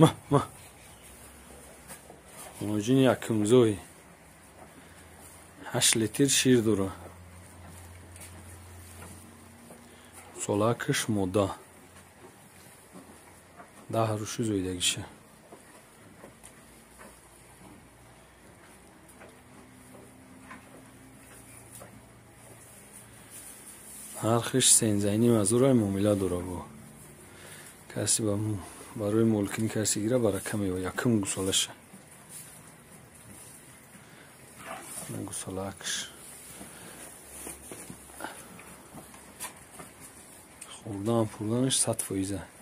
ما موجین یکم زوی 8 لیتر شیر دوره سولاکش مودا 10 روشی زویدگیشه هرخش سنزینی مزورای مومیلا دوره بو کسی برای مولکین کسی گیره برای کمی و یکم گسالشه گسالاکش خوردن پوردنش 100%.